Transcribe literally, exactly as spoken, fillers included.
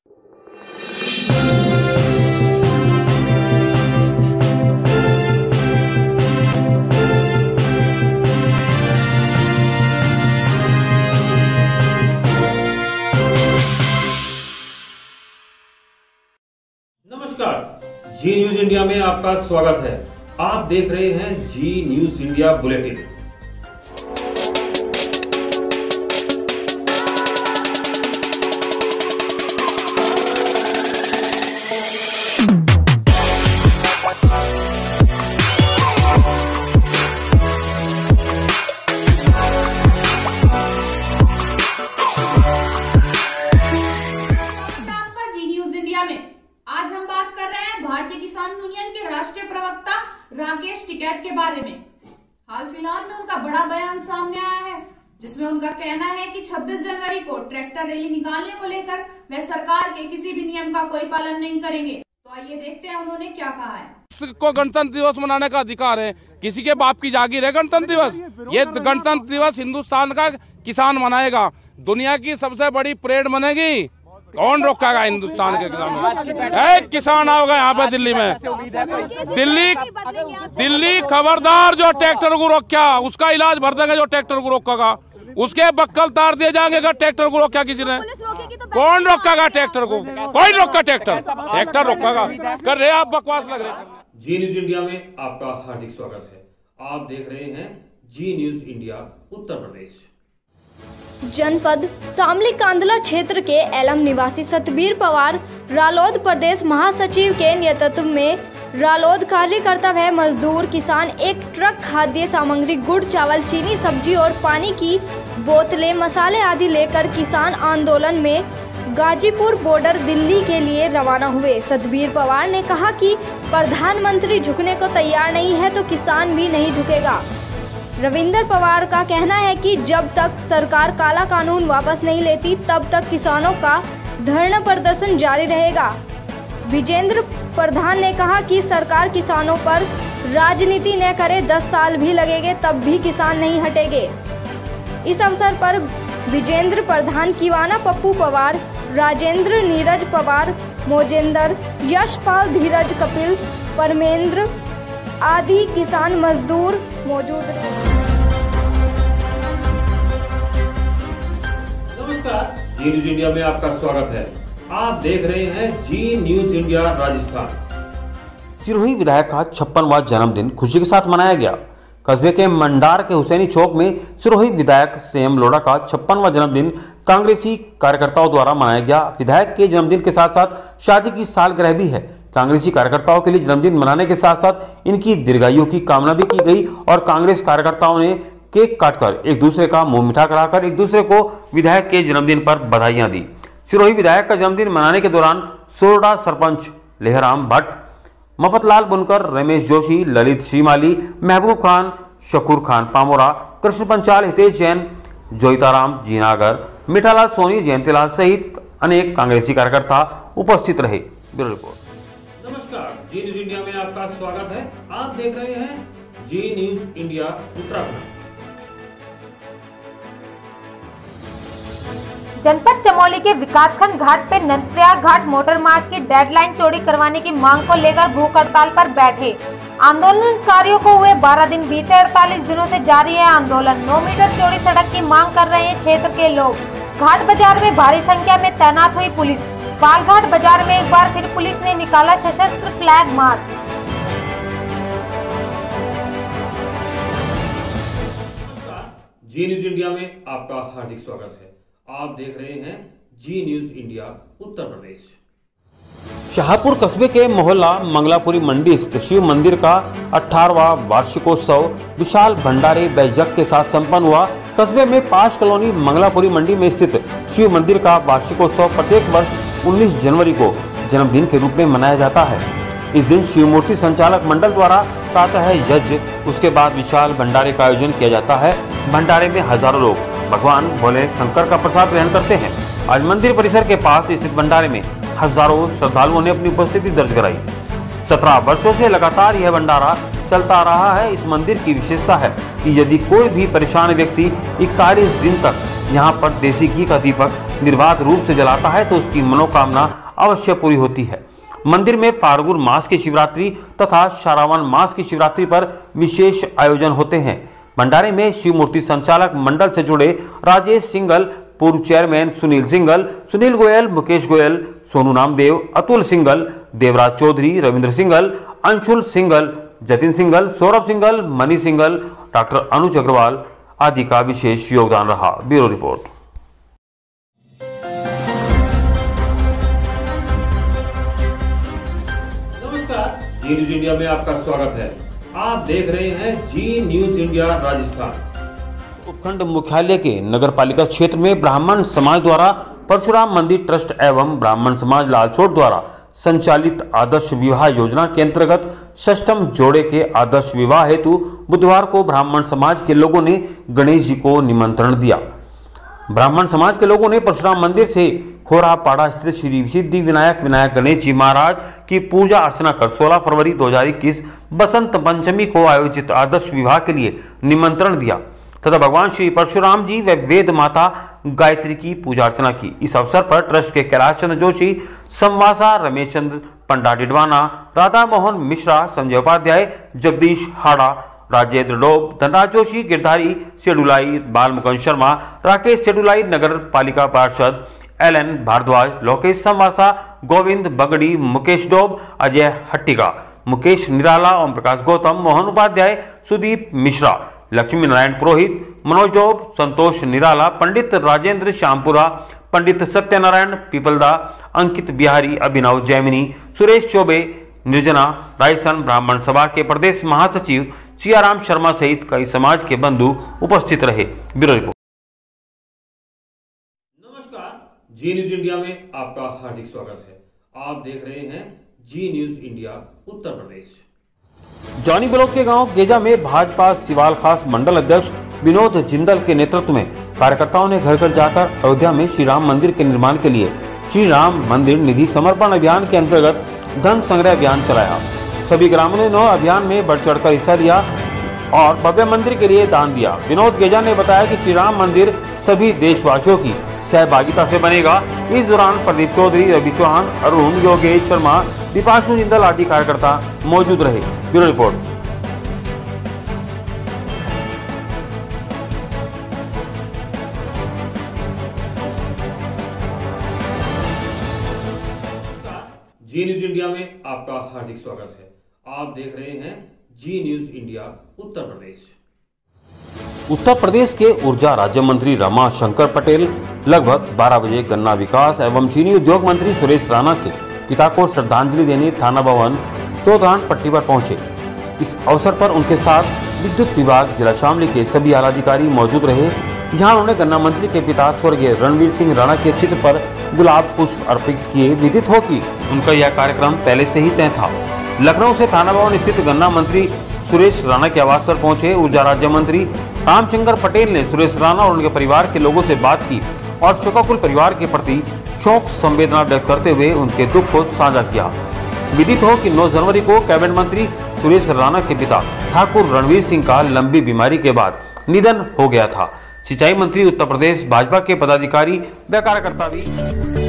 नमस्कार, Zee news India में आपका स्वागत है। आप देख रहे हैं जी न्यूज इंडिया बुलेटिन। आज हम बात कर रहे हैं भारतीय किसान यूनियन के राष्ट्रीय प्रवक्ता राकेश टिकैत के बारे में। हाल फिलहाल में उनका बड़ा बयान सामने आया है, जिसमें उनका कहना है कि छब्बीस जनवरी को ट्रैक्टर रैली निकालने को लेकर वे सरकार के किसी भी नियम का कोई पालन नहीं करेंगे। तो आइए देखते हैं उन्होंने क्या कहा है। को गणतंत्र दिवस मनाने का अधिकार है, किसी के बाप की जागीर है गणतंत्र दिवस। ये गणतंत्र दिवस हिंदुस्तान का किसान मनाएगा। दुनिया की सबसे बड़ी परेड बनेगी, कौन रोकेगा हिंदुस्तान के किसानों? एक किसान आओगे यहाँ पे दिल्ली में, दिल्ली दिल्ली खबरदार, जो ट्रैक्टर को रोका उसका इलाज भर देगा, जो ट्रैक्टर को रोकेगा उसके बक्कल तार दिए जाएंगे। अगर ट्रैक्टर को रोका किसी ने, कौन रोकेगा ट्रैक्टर को? कोई रोका ट्रैक्टर ट्रैक्टर रोकेगा? कर रहे आप बकवास लग रहे। जी न्यूज इंडिया में आपका हार्दिक स्वागत है। आप देख रहे हैं जी न्यूज इंडिया उत्तर प्रदेश। जनपद शामली कांदला क्षेत्र के एलम निवासी सतबीर पवार रालोद प्रदेश महासचिव के नेतृत्व में रालोद कार्यकर्ता व मजदूर किसान एक ट्रक खाद्य सामग्री, गुड़, चावल, चीनी, सब्जी और पानी की बोतलें, मसाले आदि लेकर किसान आंदोलन में गाजीपुर बॉर्डर दिल्ली के लिए रवाना हुए। सतबीर पवार ने कहा कि प्रधानमंत्री झुकने को तैयार नहीं है तो किसान भी नहीं झुकेगा। रविंदर पवार का कहना है कि जब तक सरकार काला कानून वापस नहीं लेती तब तक किसानों का धरना प्रदर्शन जारी रहेगा। विजेंद्र प्रधान ने कहा कि सरकार किसानों पर राजनीति न करे, दस साल भी लगेंगे तब भी किसान नहीं हटेंगे। इस अवसर पर विजेंद्र प्रधान, किवाना पप्पू पवार, राजेंद्र, नीरज पवार, मोजेंद्र, यशपाल, धीरज, कपिल, परमेंद्र आदि किसान मजदूर मौजूद थे। नमस्कार, जी न्यूज इंडिया में आपका स्वागत है। आप देख रहे हैं जी न्यूज इंडिया राजस्थान। सिरोही विधायक का छप्पनवां जन्मदिन खुशी के साथ मनाया गया। कस्बे के मंडार के हुसैनी चौक में सिरोही विधायक संयम लोढ़ा का छप्पनवां जन्मदिन कांग्रेसी कार्यकर्ताओं द्वारा मनाया गया। विधायक के जन्मदिन के साथ साथ शादी की सालगिरह भी है। कांग्रेसी कार्यकर्ताओं के लिए जन्मदिन मनाने के साथ साथ इनकी दीर्घायु की कामना भी की गई और कांग्रेस कार्यकर्ताओं ने केक काटकर एक दूसरे का मुंह मीठा कराकर एक दूसरे को विधायक के जन्मदिन पर बधाइयां दी। सिरोही विधायक का जन्मदिन मनाने के दौरान सोरडा सरपंच लेहराम भट्ट, मफतलाल बुनकर, रमेश जोशी, ललित श्रीमाली, महबूब खान, शकूर खान पामोरा, कृष्ण पंचाल, हितेश जैन, जोईताराम जीनागर, मिठालाल सोनी, जयंतीलाल सहित अनेक कांग्रेसी कार्यकर्ता उपस्थित रहे। Bureau report. नमस्कार, जी न्यूज इंडिया में आपका स्वागत है। आप देख रहे हैं जी न्यूज इंडिया उत्तराखंड। जनपद चमोली के विकासखंड घाट पे नंदप्रयाग घाट मोटर मार्ग की डेडलाइन चौड़ी करवाने की मांग को लेकर भूख हड़ताल पर बैठे आंदोलनकारियों को हुए बारह दिन बीते। अड़तालीस दिनों से जारी है आंदोलन। नौ मीटर चौड़ी सड़क की मांग कर रहे हैं क्षेत्र के लोग। घाट बाजार में भारी संख्या में तैनात हुई पुलिस। बालघाट बाजार में एक बार फिर पुलिस ने निकाला सशस्त्र flag march. Zee news India में आपका हार्दिक स्वागत है। आप देख रहे हैं जी न्यूज इंडिया उत्तर प्रदेश। शाहपुर कस्बे के मोहल्ला मंगलापुरी मंडी स्थित शिव मंदिर का अठारहवां वार्षिकोत्सव विशाल भंडारे व यज्ञ के साथ संपन्न हुआ। कस्बे में पांच कॉलोनी मंगलापुरी मंडी में स्थित शिव मंदिर का वार्षिकोत्सव प्रत्येक वर्ष उन्नीस जनवरी को जन्मदिन के रूप में मनाया जाता है। इस दिन शिव मूर्ति संचालक मंडल द्वारा प्रातः यज्ञ, उसके बाद विशाल भंडारे का आयोजन किया जाता है। भंडारे में हजारों लोग भगवान भोले शंकर का प्रसाद ग्रहण करते हैं। आज मंदिर परिसर के पास स्थित भंडारे में हजारों श्रद्धालुओं ने अपनी उपस्थिति दर्ज कराई। सत्रह वर्षों से लगातार यह भंडारा चलता रहा है। इस मंदिर की विशेषता है कि यदि कोई भी परेशान व्यक्ति इकतालीस दिन तक यहाँ पर देसी घी का दीपक निर्बाध रूप से जलाता है तो उसकी मनोकामना अवश्य पूरी होती है। मंदिर में फाल्गुन मास की शिवरात्रि तथा श्रावण मास की शिवरात्रि पर विशेष आयोजन होते हैं। भंडारे में शिव मूर्ति संचालक मंडल से जुड़े राजेश सिंघल, पूर्व चेयरमैन सुनील सिंघल, सुनील गोयल, मुकेश गोयल, सोनू नामदेव, अतुल सिंघल, देवराज चौधरी, रविंद्र सिंघल, अंशुल सिंघल, जतिन सिंघल, सौरभ सिंघल, मनी सिंघल, डॉक्टर अनुज अग्रवाल आदि का विशेष योगदान रहा। Bureau report. नमस्कार, जी न्यूज इंडिया में आपका स्वागत है। आप देख रहे हैं जी न्यूज इंडिया राजस्थान। उपखंड मुख्यालय के नगर पालिका क्षेत्र में ब्राह्मण समाज द्वारा परशुराम मंदिर ट्रस्ट एवं ब्राह्मण समाज लालसोट द्वारा संचालित आदर्श विवाह योजना के अंतर्गत षष्ठम जोड़े के आदर्श विवाह हेतु बुधवार को ब्राह्मण समाज के लोगों ने गणेश जी को निमंत्रण दिया। ब्राह्मण समाज के लोगों ने परशुराम मंदिर से खोरापाड़ा स्थित श्री सिद्धि विनायक विनायक गणेश जी महाराज की पूजा अर्चना कर सोलह फरवरी दो हज़ार इक्कीस बसंत पंचमी को आयोजित आदर्श विवाह के लिए निमंत्रण दिया तथा भगवान श्री परशुराम जी व वेद माता गायत्री की पूजा अर्चना की। इस अवसर पर ट्रस्ट के कैलाश चंद्र जोशी, संवासा, रमेश चंद्र पंडा डिडवाना, राधा मोहन मिश्रा, संजय उपाध्याय, जगदीश हाड़ा, राजेंद्र डोब, धनराज जोशी, गिरधारी शेडुलाई, बालमुकुंद शर्मा, राकेश शेडुलाई, नगर पालिका पार्षद एल एन भारद्वाज, लोकेश संवासा, गोविंद बगड़ी, मुकेश डोब, अजय हट्टिगा, मुकेश निराला, ओम प्रकाश गौतम, मोहन उपाध्याय, सुदीप मिश्रा, लक्ष्मी नारायण पुरोहित, मनोज डोब, संतोष निराला, पंडित राजेंद्र श्यामपुरा, पंडित सत्यनारायण पीपलदा, अंकित बिहारी, अभिनव जैमिनी, सुरेश चौबे, निर्जना, राजस्थान ब्राह्मण सभा के प्रदेश महासचिव सियाराम शर्मा सहित कई समाज के बंधु उपस्थित रहे। Bureau report. नमस्कार, जी न्यूज इंडिया में आपका हार्दिक स्वागत है। आप देख रहे हैं Zee news India Uttar Pradesh. Jani block के गांव गेजा में भाजपा सिवाल खास मंडल अध्यक्ष विनोद जिंदल के नेतृत्व में कार्यकर्ताओं ने घर घर जाकर अयोध्या में श्री राम मंदिर के निर्माण के लिए श्री राम मंदिर निधि समर्पण अभियान के अंतर्गत धन संग्रह अभियान चलाया। सभी ग्रामीणों ने अभियान में बढ़ चढ़कर हिस्सा लिया और भव्य मंदिर के लिए दान दिया। विनोद गेजा ने बताया कि श्री राम मंदिर सभी देशवासियों की सहभागिता से बनेगा। इस दौरान प्रदीप चौधरी, रवि चौहान, अरुण, योगेश शर्मा, दीपांशु जिंदल आदि कार्यकर्ता मौजूद रहे। Bureau report. Zee news India में आपका हार्दिक स्वागत है। आप देख रहे हैं जी न्यूज इंडिया उत्तर प्रदेश। उत्तर प्रदेश के ऊर्जा राज्य मंत्री रमा शंकर पटेल लगभग बारह बजे गन्ना विकास एवं चीनी उद्योग मंत्री सुरेश राणा के पिता को श्रद्धांजलि देने थाना भवन चौधान पट्टी पर पहुंचे। इस अवसर पर उनके साथ विद्युत विभाग, जिला शामली के सभी आला अधिकारी मौजूद रहे। यहाँ उन्होंने गन्ना मंत्री के पिता स्वर्गीय रणवीर सिंह राणा के चित्र पर गुलाब पुष्प अर्पित किए। विदित हो कि उनका यह कार्यक्रम पहले से ही तय था। लखनऊ से थाना भवन स्थित गन्ना मंत्री सुरेश राणा के आवास पर पहुंचे। ऊर्जा राज्य मंत्री रामशंकर पटेल ने सुरेश राणा और उनके परिवार के लोगों से बात की और शोकाकुल परिवार के प्रति शोक संवेदना व्यक्त करते हुए उनके दुख को साझा किया। विदित हो कि नौ जनवरी को कैबिनेट मंत्री सुरेश राणा के पिता ठाकुर रणवीर सिंह का लंबी बीमारी के बाद निधन हो गया था। सिंचाई मंत्री उत्तर प्रदेश भाजपा के पदाधिकारी व कार्यकर्ता भी